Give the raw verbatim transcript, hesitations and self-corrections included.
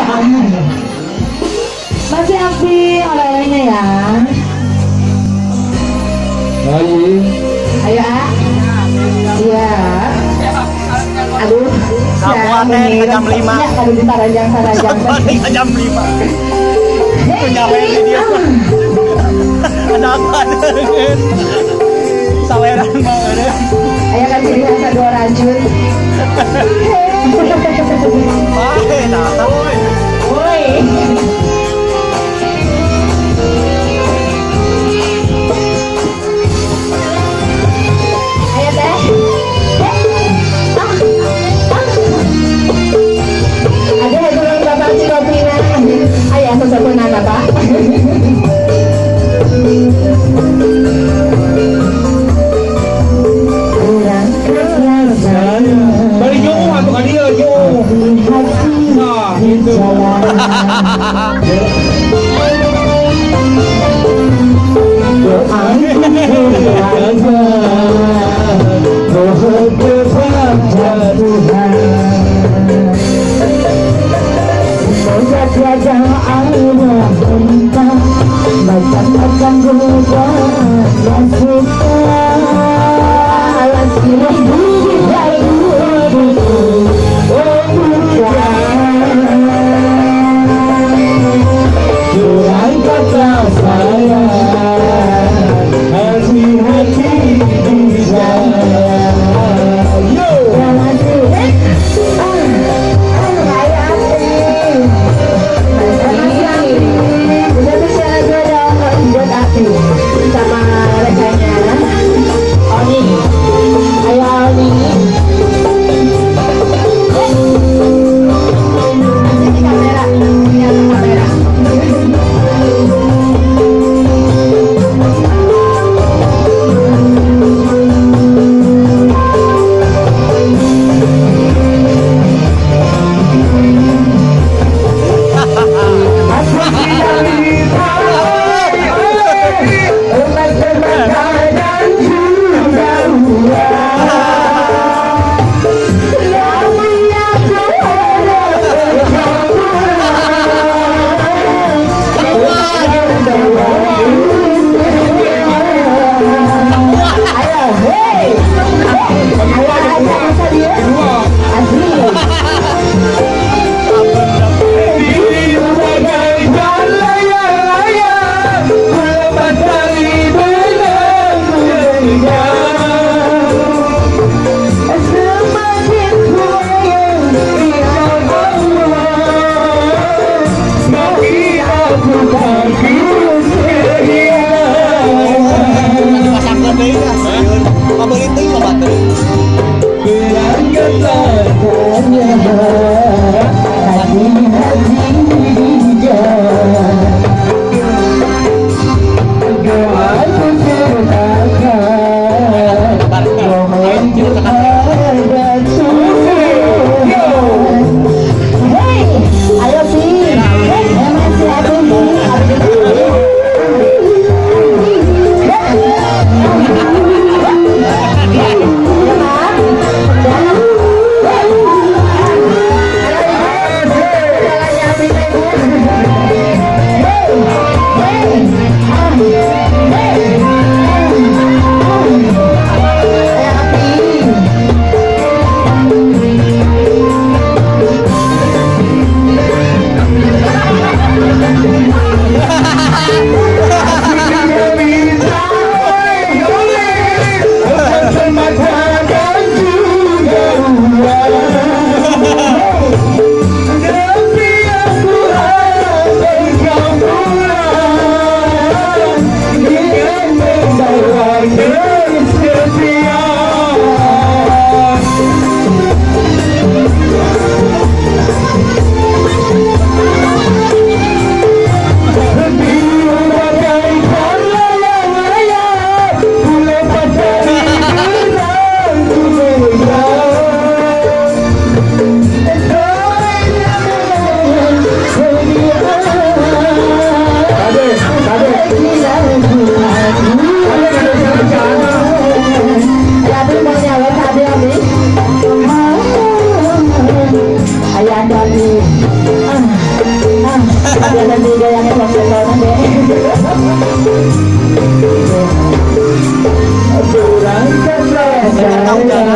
Masih Abi oleh-olehnya ya. Ayo. Ayo ah. Iya. Aduh. Kabupaten jam lima. Kalau di Taranjang Taranjang. Jam lima. Penyawer dia. Ada apa dengan saweran banget. Ayo kan jadi rasa dua racun. Wah, nah, woi. Woi. Ayo teh. Ada yang bapak Cilopina. Ayo aku sepunan apa? Balik yo, atau kan dia yo. Nah, itu. Macam-macam goda yang suka alas ribu Jurai kata saya hati-hati bisa yo sama recehnya nanti gayanya langsung kau nanti. Kurang Jangan tahu jangan